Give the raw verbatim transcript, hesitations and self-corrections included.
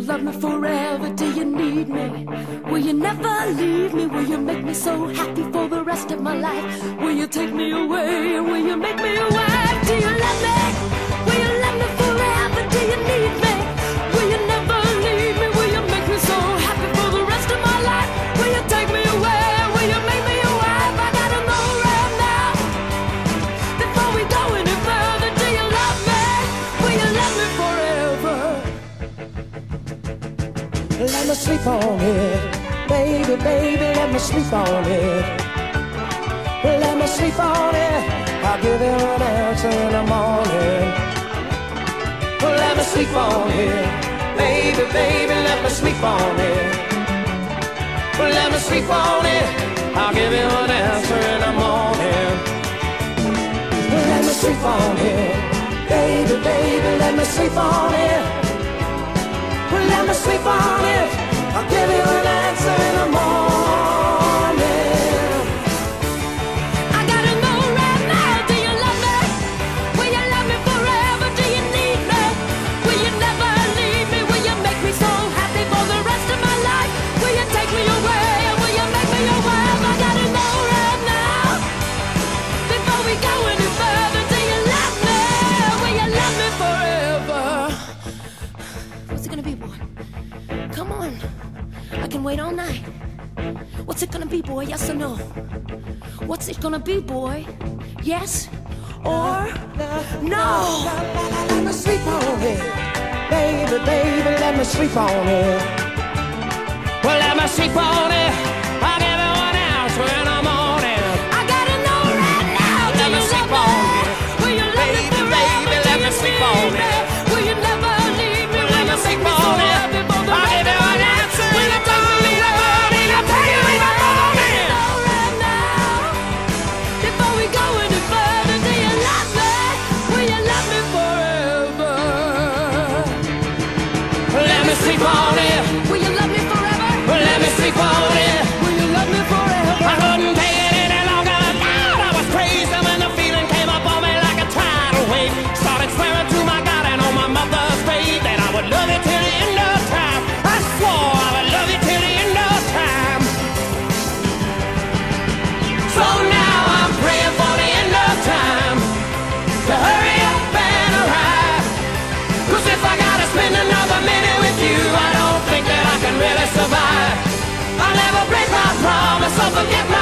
love me forever? Do you need me? Will you never leave me? Will you make me so happy for the rest of my life? Will you take me away? Will you make me a wife? Do you love me? Will you love me forever? Do you need me? Will you never leave me? Will you make me so happy for the rest of my life? Will you take me away? Will you make me a wife? I gotta know right now, before we go any further. Do you love me? Will you love me forever? Let me sleep on it, baby, baby, let me sleep on it. Let me sleep on it, I'll give you an answer in the morning. Let me sleep on it, baby, baby, let me sleep on it. Let me sleep on it, I'll give you an answer in the morning. Let me sleep on it, baby, baby, let me sleep on it. Let me sleep on it, I'll give you an answer in the morning. I gotta know right now, do you love me? Will you love me forever? Do you need me? Will you never leave me? Will you make me so happy for the rest of my life? Will you take me away? Will you make me your wife? I gotta know right now, before we go any further. Do you love me? Will you love me forever? What's it gonna be, boy? Come on, I can wait all night. What's it gonna be, boy? Yes or no? What's it gonna be, boy? Yes or no? Let me sleep on it, baby, baby, let me sleep on it. Well, let me sleep on it, I'll give you an answer in the morning. I gotta know right now, do Let me you sleep love on me? it, Will you love me baby, forever? baby, Do let you me sleep need on me? it. Will you never leave me? Let Will me you sleep make me so on it, happy for the I'll rest give of you my an life? answer Will in you the take me morning. away? Will you I'll take tell you me in the away? morning. Know right now, before we go any further. Do you love me? Will you love me forever? Let me sleep on it, Will you love me forever? let me sleep on it. Will you love me forever? I couldn't take it any longer. God, I was crazy when the feeling came up on me like a tidal wave. Started swearing to my God and on my mother's grave that I would love you till the end of time. I swore I would love you till the end of time. So now I'm praying for the end of time to hurry up and arrive. 'Cause if I gotta spend another minute with you, I don't think that I can really survive. I'll never break my promise or forget my